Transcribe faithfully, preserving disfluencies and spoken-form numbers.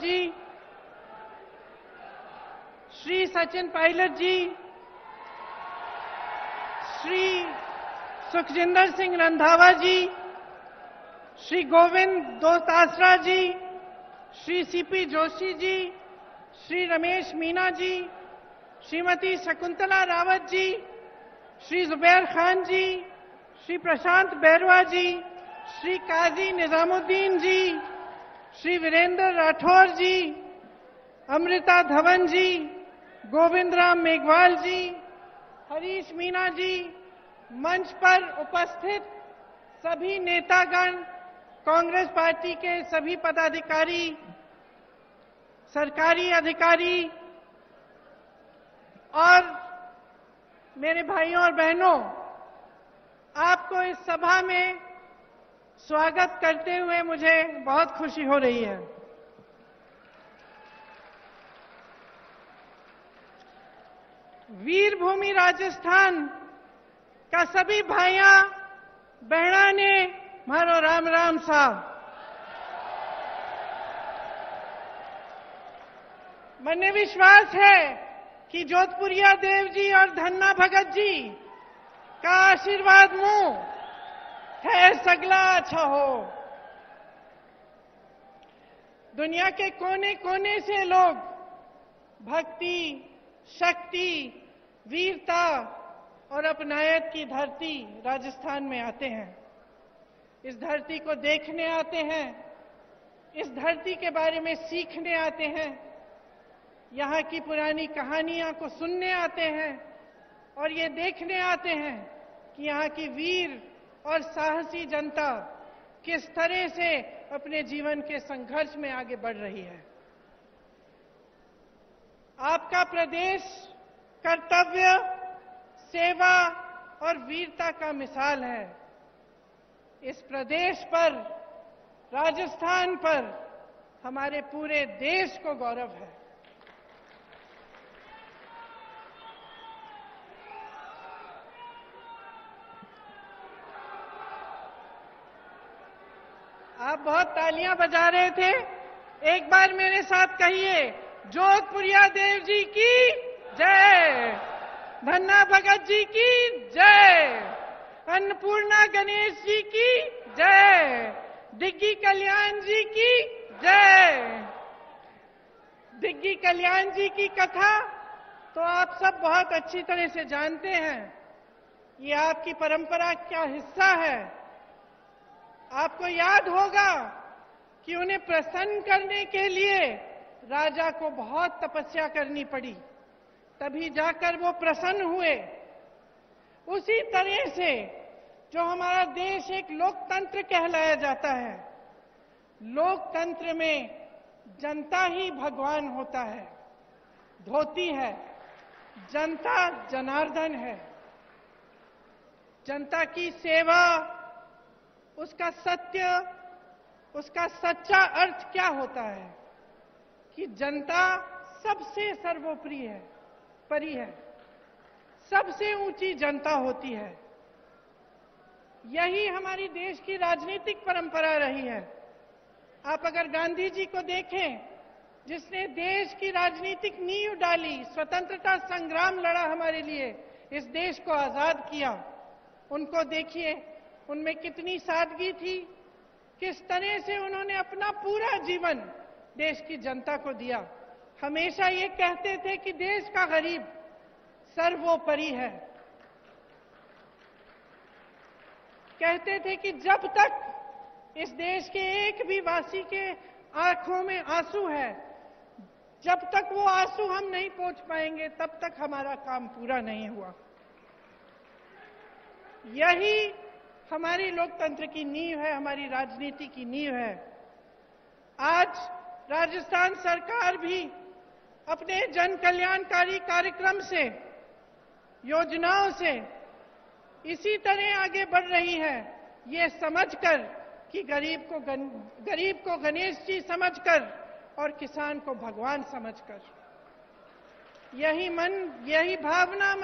जी, श्री सचिन पायलट जी, श्री सुखजिंदर सिंह रंधावा जी, श्री गोविंद दोतासरा जी, श्री सीपी जोशी जी, श्री रमेश मीना जी, श्रीमती शकुंतला रावत जी, श्री जुबैर खान जी, श्री प्रशांत बैरवा जी, श्री काजी निजामुद्दीन जी, श्री वीरेंद्र राठौर जी, अमृता धवन जी, गोविंद राम मेघवाल जी, हरीश मीना जी, मंच पर उपस्थित सभी नेतागण, कांग्रेस पार्टी के सभी पदाधिकारी, सरकारी अधिकारी और मेरे भाइयों और बहनों, आपको इस सभा में स्वागत करते हुए मुझे बहुत खुशी हो रही है। वीरभूमि राजस्थान का सभी भाइयां बहना ने मारो राम राम साहब। मने विश्वास है कि जोधपुरिया देव जी और धन्ना भगत जी का आशीर्वाद मुंह है सगला अच्छा हो। दुनिया के कोने कोने से लोग भक्ति, शक्ति, वीरता और अपनायत की धरती राजस्थान में आते हैं। इस धरती को देखने आते हैं, इस धरती के बारे में सीखने आते हैं, यहाँ की पुरानी कहानियां को सुनने आते हैं और ये देखने आते हैं कि यहाँ की वीर और साहसी जनता किस तरह से अपने जीवन के संघर्ष में आगे बढ़ रही है। आपका प्रदेश कर्तव्य, सेवा और वीरता का मिसाल है। इस प्रदेश पर, राजस्थान पर हमारे पूरे देश को गौरव है। आप बहुत तालियां बजा रहे थे, एक बार मेरे साथ कहिए, जोधपुरिया देव जी की जय, धन्ना भगत जी की जय, अन्नपूर्णा गणेश जी की जय, दिग्गी कल्याण जी की जय। दिग्गी कल्याण जी की कथा तो आप सब बहुत अच्छी तरह से जानते हैं। ये आपकी परंपरा का हिस्सा है। आपको याद होगा कि उन्हें प्रसन्न करने के लिए राजा को बहुत तपस्या करनी पड़ी, तभी जाकर वो प्रसन्न हुए। उसी तरह से जो हमारा देश एक लोकतंत्र कहलाया जाता है, लोकतंत्र में जनता ही भगवान होता है, धोती है, जनता जनार्दन है। जनता की सेवा, उसका सत्य, उसका सच्चा अर्थ क्या होता है कि जनता सबसे सर्वोपरि है, परी है, सबसे ऊंची जनता होती है। यही हमारी देश की राजनीतिक परंपरा रही है। आप अगर गांधी जी को देखें, जिसने देश की राजनीतिक नींव डाली, स्वतंत्रता संग्राम लड़ा हमारे लिए, इस देश को आजाद किया, उनको देखिए, उनमें कितनी सादगी थी, किस तरह से उन्होंने अपना पूरा जीवन देश की जनता को दिया। हमेशा ये कहते थे कि देश का गरीब सर्वोपरि है। कहते थे कि जब तक इस देश के एक भी वासी के आंखों में आंसू है, जब तक वो आंसू हम नहीं पोंछ पाएंगे, तब तक हमारा काम पूरा नहीं हुआ। यही हमारी लोकतंत्र की नींव है, हमारी राजनीति की नींव है। आज राजस्थान सरकार भी अपने जन कल्याणकारी कार्यक्रम से, योजनाओं से इसी तरह आगे बढ़ रही है, ये समझकर कि गरीब को गन, गरीब को गणेश जी समझकर और किसान को भगवान समझकर। यही मन, यही भावना